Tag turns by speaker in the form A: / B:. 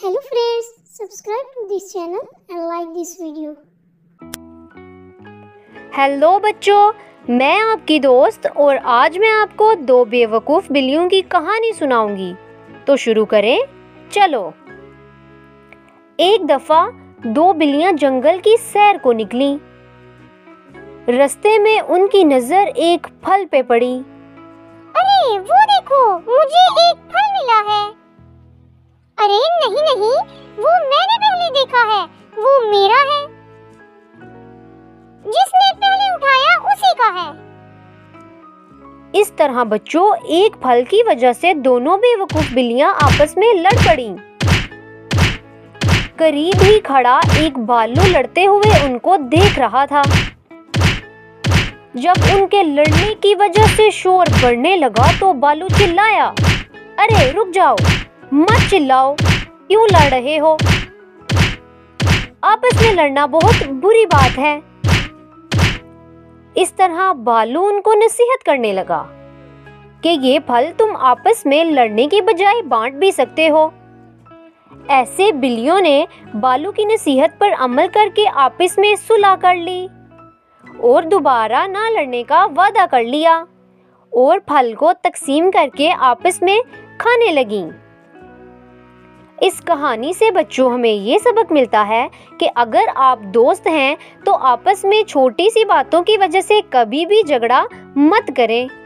A: Hello friends, subscribe to this channel and like this video.
B: Hello बच्चों, मैं आपकी दोस्त और आज मैं आपको दो बेवकूफ़ बिल्लियों की कहानी सुनाऊंगी। तो शुरू करें, चलो। एक दफ़ा दो बिल्लियां जंगल की सैर को निकलीं। रास्ते में उनकी नज़र एक फल पे पड़ी।
A: अरे वो देखो, मुझे एक फल मिला है। अरे नहीं नहीं, वो मैंने पहले देखा है, वो मेरा है। जिसने पहले उठाया उसी का है।
B: इस तरह बच्चों, एक फल की वजह से दोनों बेवकूफ बिल्लियां आपस में लड़ पड़ीं। करीब ही खड़ा एक भालू लड़ते हुए उनको देख रहा था। जब उनके लड़ने की वजह से शोर बढ़ने लगा तो भालू चिल्लाया, अरे रुक जाओ, मत चिल्लाओ, क्यों लड़ रहे हो? आपस में लड़ना बहुत बुरी बात है। इस तरह भालू उनको नसीहत करने लगा कि ये फल तुम आपस में लड़ने की बजाय बांट भी सकते हो। ऐसे बिल्लियों ने भालू की नसीहत पर अमल करके आपस में सुलह कर ली और दोबारा ना लड़ने का वादा कर लिया और फल को तकसीम करके आपस में खाने लगीं। इस कहानी से बच्चों हमें ये सबक मिलता है कि अगर आप दोस्त हैं तो आपस में छोटी सी बातों की वजह से कभी भी झगड़ा मत करें।